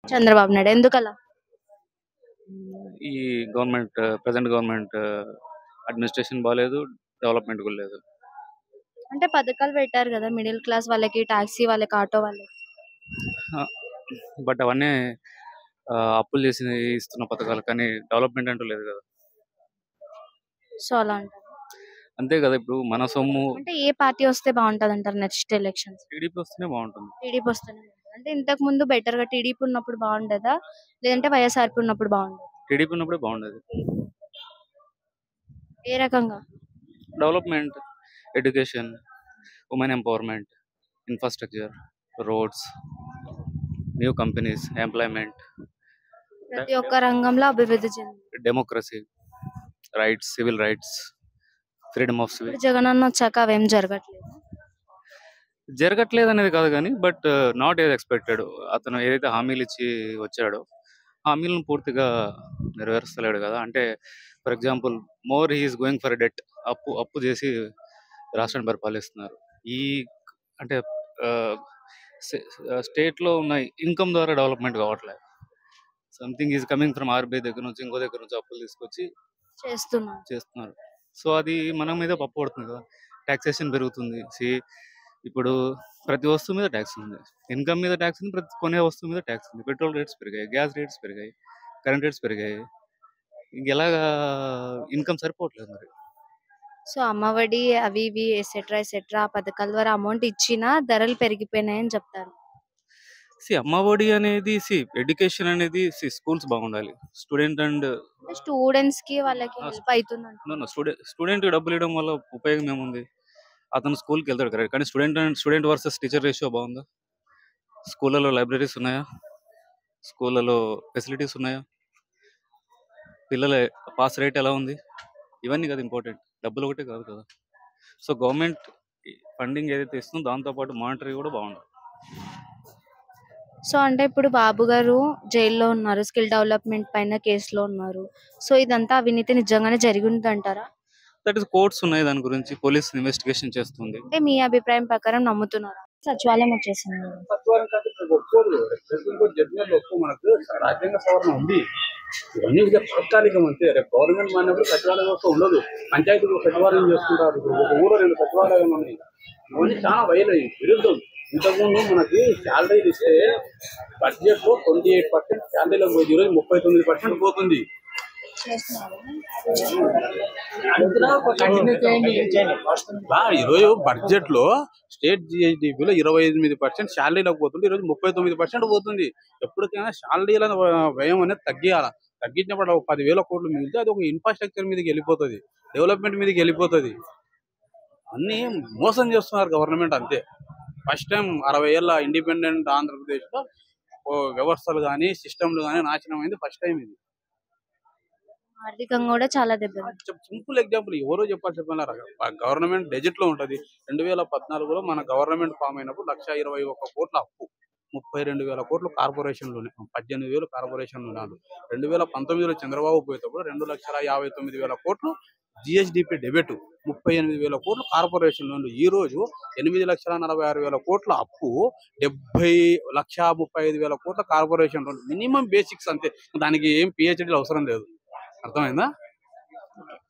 చంద్రబాబు నాయుడు ఎందుకలా? ఈ government present government administration బాగాలేదు, డెవలప్మెంట్ కూడా లేదు. అంటే పథకాలు పెట్టారు కదా మిడిల్ క్లాస్ వాళ్ళకి, టాక్సీ వాళ్ళకి, ఆటో వాళ్ళకి. బట్ అవన్నీ అప్పులు చేసి ఇస్తున్న పథకాలు, కానీ డెవలప్మెంట్ అంటూ లేదు కదా. సో అలా అంటారు. అంతే కదా, ఇప్పుడు మన సొమ్ము అంటే ఏ పార్టీ వస్తే బాగుంటది అంటారు నెక్స్ట్ ఎలక్షన్స్? టీడీపీ వస్తేనే బాగుంటుంది. టీడీపీ వస్తేనే బాగుంటది. అంటే ఇంతకు ముందు బెటర్ గా టీడీపీ ఉన్నప్పుడు బాగుండేదా, లేదంటే వైఎస్ఆర్పీ ఉన్నప్పుడు బాగుండేదా? టీడీపీ ఉన్నప్పుడే బాగుండేది. ఏ రకంగా? Development, education, women empowerment, infrastructure, roads, new companies, employment, ప్రతి ఒక్క రంగంలో అభివృద్ధి చెందింది. Democracy, rights, civil rights, freedom of civil. ఇప్పుడు జగన్ అన్న వచ్చాక అవేం జరగట్లేదు. జరగట్లేదు అనేది కాదు కానీ, బట్ నాట్ ఏది ఎక్స్పెక్టెడ్. అతను ఏదైతే హామీలు ఇచ్చి వచ్చాడో హామీలను పూర్తిగా నెరవేరుస్తలేడు కదా. అంటే for example, more he's going for debt, అప్పు చేసి రాష్ట్రాన్ని పరిపాలిస్తున్నారు. ఈ అంటే స్టేట్లో ఉన్న ఇన్కమ్ ద్వారా డెవలప్మెంట్ కావట్లేదు. Something is coming from RBI దగ్గర నుంచి, ఇంకో దగ్గర నుంచి అప్పులు తీసుకొచ్చి చేస్తున్నారు. సో అది మన మీద పప్పు పడుతుంది కదా. ట్యాక్సేషన్ పెరుగుతుంది. ఇప్పుడు ప్రతి వస్తువు మీద ట్యాక్స్ ఉంది, ఇన్కమ్ మీద ట్యాక్స్ ఉంది, ప్రతి కొనే వస్తువు మీద ట్యాక్స్ ఉంది. పెట్రోల్ రేట్స్ పెరిగాయి, గ్యాస్ రేట్స్ పెరిగాయి, కరెంట్ రేట్స్ పెరిగాయి. ఇంకెలాగా ఇన్కమ్ సరిపోవట్లేదు మరి. సో అమ్మఒడి అవి ఇవి ఎసెట్రా ఎసెట్రా పథకాల ద్వారా అమౌంట్ ఇచ్చినా ధరలు పెరిగిపోయినాయని చెప్తారు. అమ్మఒడి అనేది, ఎడ్యుకేషన్ అనేది, స్కూల్స్ బాగుండాలి. స్టూడెంట్స్ కి వాళ్ళకి హెల్ప్ అవుతుంది. స్టూడెంట్ డబ్బులు ఇవ్వడం వల్ల ఉపయోగం ఏముంది? అతను స్కూల్కి వెళ్తాడు కరెక్ట్, కానీ స్టూడెంట్ వర్సెస్ టీచర్ రేషియో బాగుందా? స్కూళ్ళలో లైబ్రరీస్ ఉన్నాయా? స్కూళ్ళలో ఫెసిలిటీస్ ఉన్నాయా? పిల్లల పాస్ రేట్ ఎలా ఉంది? ఇవన్నీ కదా ఇంపార్టెంట్, డబ్బులు ఒకటే కాదు కదా. సో గవర్నమెంట్ ఫండింగ్ ఏదైతే ఇస్తుందో దాంతోపాటు మానిటరీ కూడా బాగుండాలి. సో అంటే ఇప్పుడు బాబు గారు జైల్లో ఉన్నారు, స్కిల్ డెవలప్మెంట్ పైన కేసులో ఉన్నారు. సో ఇదంతా అవినీతి నిజంగానే జరిగింది అంటారా? దట్ ఇస్ కోర్ట్స్ ఉన్నాయి, దాని గురించి పోలీస్ ఇన్వెస్టిగేషన్ చేస్తుంది. అంటే మీ అభిప్రాయం ప్రకారం నమ్ముతున్నారా? సచివాలయం వచ్చేసింది. మనకు రాజ్యాంగ సవరణ ఉంది, ఇవన్నీ తాత్కాలికం అంతే. రేపు గవర్నమెంట్ మారినప్పుడు సచివాలయ వ్యవస్థ ఉండదు, పంచాయతీలు సచివాలయం చేసుకుంటారు. ఒక ఊళ్ళో 2 సచివాలయం ఉన్నాయి. ఇవన్నీ చాలా విరుద్ధం. ఇంతకుముందు మనకి శాలరీలు ఇస్తే బడ్జెట్ లో 28% శాలరీలకు పోయింది, ఈరోజు 39% పోతుంది. ఈరోజు బడ్జెట్ లో స్టేట్ జిఎస్డిపిలో 28% శాలరీలకు పోతుంది, ఈరోజు 39% పోతుంది. ఎప్పటికైనా శాలరీల వ్యయం అనేది తగ్గించినప్పుడు 10,000 కోట్లు మిగిలితే అది ఒక ఇన్ఫ్రాస్ట్రక్చర్ మీదకి వెళ్ళిపోతుంది, డెవలప్మెంట్ మీదకి వెళ్ళిపోతుంది. అన్ని మోసం చేస్తున్నారు గవర్నమెంట్ అంతే. ఫస్ట్ టైం 60 ఏళ్ళ ఇండిపెండెంట్ ఆంధ్రప్రదేశ్ లో వ్యవస్థలు కానీ సిస్టమ్లు కానీ నాశనం అయింది, ఫస్ట్ టైం ఇది. ఆర్థికంగా కూడా చాలా దెబ్బ. సింపుల్ ఎగ్జాంపుల్ ఎవరో చెప్పారు, గవర్నమెంట్ డెజిట్ లో ఉంటది. 2014లో మన గవర్నమెంట్ ఫామ్ అయినప్పుడు 1,21 కోట్ల అప్పు, 32,000 కోట్లు కార్పొరేషన్లోనే, 18,000 కార్పొరేషన్లు ఉన్నారు. 2019లో చంద్రబాబు పోయేటప్పుడు 2,59,000 కోట్లు జిఎస్డిపి డెబిట్, 38,000 కోట్లు కార్పొరేషన్ లోన్లు. ఈ రోజు 8,46,000 కోట్ల అప్పు, 70,35,000 కోట్ల కార్పొరేషన్ లోన్లు. మినిమం బేసిక్స్ అంతే, దానికి ఏం పిహెచ్డీలు అవసరం లేదు. అర్థమైందా?